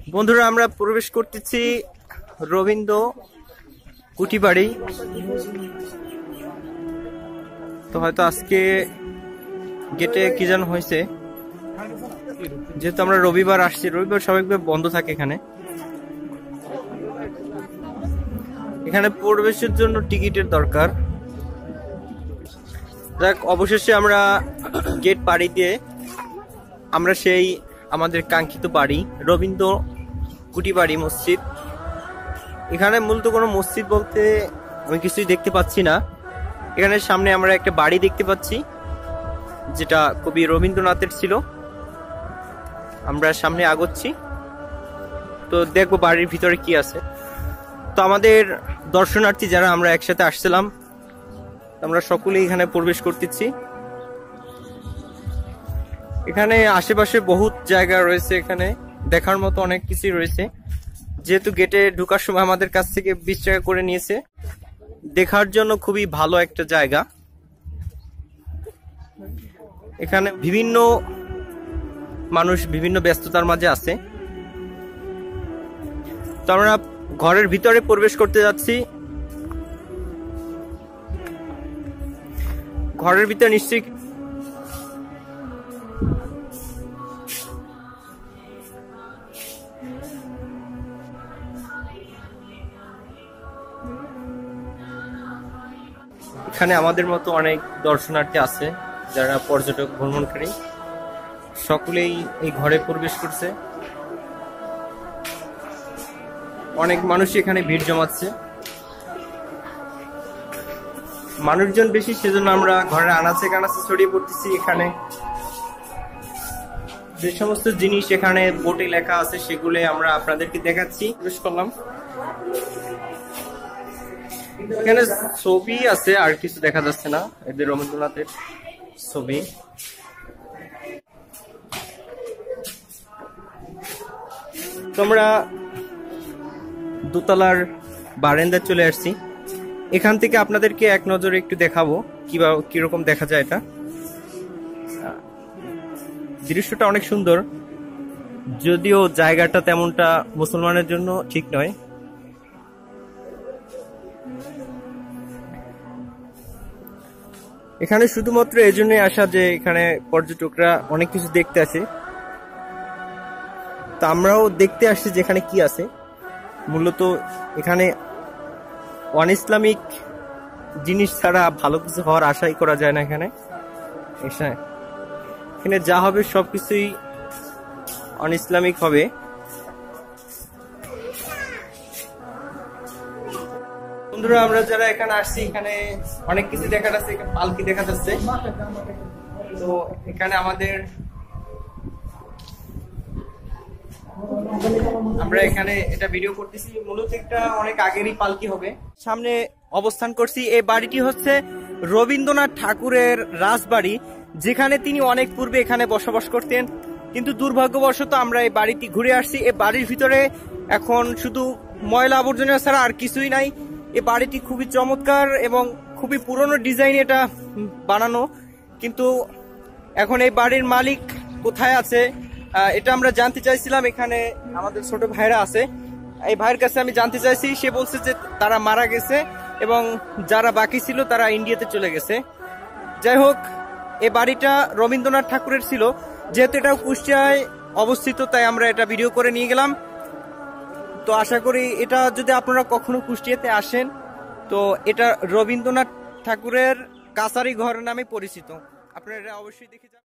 বন্ধুরা আমরা প্রবেশ করতেছি রবীন্দ্র কুটি বাড়ি। তো হয়তো আজকে গেটে কি যেন হয়েছে, যেহেতু আমরা রবিবার আসছি, রবিবার স্বাভাবিকভাবে বন্ধ থাকে এখানে। এখানে প্রবেশের জন্য টিকিটের দরকার। দেখ, অবশেষে আমরা গেট পাড়ি দিয়ে আমরা সেই আমাদের কাঙ্ক্ষিত বাড়ি রবীন্দ্র কুটি বাড়ি মসজিদ। এখানে মূলত কোনো মসজিদ বলতে আমি কিছুই দেখতে পাচ্ছি না। এখানে সামনে আমরা একটা বাড়ি দেখতে পাচ্ছি যেটা কবি রবীন্দ্রনাথের ছিল। আমরা সামনে আগাচ্ছি, তো দেখবো বাড়ির ভিতরে কি আছে। তো আমাদের দর্শনার্থী যারা আমরা একসাথে আসছিলাম, আমরা সকলেই এখানে প্রবেশ করতেছি। এখানে আশেপাশে বহুত জায়গা রয়েছে, এখানে দেখার মতো অনেক কিছুই রয়েছে। যেহেতু গেটে ঢোকার সময় আমাদের কাছ থেকে 20 টাকা করে নিয়েছে, দেখার জন্য খুবই ভালো একটা জায়গা। এখানে বিভিন্ন মানুষ বিভিন্ন ব্যস্ততার মাঝে আছে। তো আমরা ঘরের ভিতরে প্রবেশ করতে যাচ্ছি। ঘরের ভিতরে নিশ্চয়ই এখানে আমাদের মতো অনেক দর্শনার্থী আছে যারা পর্যটক ভ্রমণকারী, সকলেই এই ঘরে প্রবেশ করছে। অনেক মানুষ এখানে ভিড় জমাচ্ছে, মানুষজন বেশি, সেজন্য আমরা ঘরের আনাচে কানাচে ছড়িয়ে পড়তেছি। এখানে যে সমস্ত জিনিস এখানে বোর্ডে লেখা আছে সেগুলো আমরা আপনাদেরকে দেখাচ্ছি। প্রবেশ করলাম, এখানে ছবি আছে, আর কিছু দেখা যাচ্ছে না। এদের রবীন্দ্রনাথের ছবি। তোমরা দোতলার বারান্দায় চলে আসছি। এখান থেকে আপনাদেরকে এক নজরে একটু দেখাবো কিরকম দেখা যায়। এটা দৃশ্যটা অনেক সুন্দর, যদিও জায়গাটা তেমনটা মুসলমানের জন্য ঠিক নয়। এখানে শুধুমাত্র এই জন্যই আসা যে এখানে পর্যটকরা অনেক কিছু দেখতে আসে। তা আমরাও দেখতে আসছি যেখানে কি আছে। মূলত এখানে অন ইসলামিক জিনিস ছাড়া ভালো কিছু হওয়ার আশাই করা যায় না। এখানে যা হবে সবকিছুই অন ইসলামিক হবে। বন্ধুরা, আমরা যারা এখানে আসছি, এখানে অনেক কিছু দেখা যাচ্ছে। এখানে পালকি দেখা যাচ্ছে। তো এখানে আমরা এখানে এটা ভিডিও করতেছি। মূলত একটা অনেক আগেরই পালকি হবে। সামনে অবস্থান করছি। এই বাড়িটি হচ্ছে রবীন্দ্রনাথ ঠাকুরের রাজবাড়ি, যেখানে তিনি অনেক পূর্বে এখানে বসবাস করতেন। কিন্তু দুর্ভাগ্যবশত আমরা এই বাড়িটি ঘুরে আসছি। এই বাড়ির ভিতরে এখন শুধু ময়লা আবর্জনা ছাড়া আর কিছুই নাই। এই বাড়িটি খুবই চমৎকার এবং খুবই পুরনো ডিজাইন এটা বানানো। কিন্তু এখন এই বাড়ির মালিক কোথায় আছে এটা আমরা জানতে চাইছিলাম। এখানে আমাদের ছোট ভাইরা আছে, এই ভাইয়ের কাছে আমি জানতে চাইছি। সে বলছে যে তারা মারা গেছে এবং যারা বাকি ছিল তারা ইন্ডিয়াতে চলে গেছে। যাই হোক, এই বাড়িটা রবীন্দ্রনাথ ঠাকুরের ছিল। যেহেতু এটা কুষ্টিয়ায় অবস্থিত, তাই আমরা এটা ভিডিও করে নিয়ে গেলাম। তো আশা করি এটা যদি আপনারা কখনো কুষ্টিয়াতে আসেন, তো এটা রবীন্দ্রনাথ ঠাকুরের কাছারি ঘর নামে পরিচিত। আপনারা এটা অবশ্যই দেখে যান।